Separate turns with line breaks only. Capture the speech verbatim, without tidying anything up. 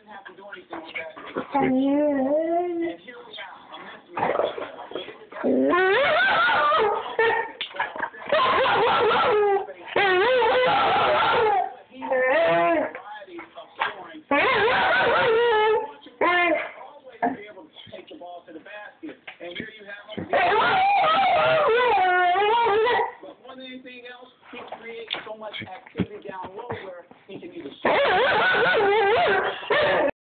have to do anything with that. And here we are.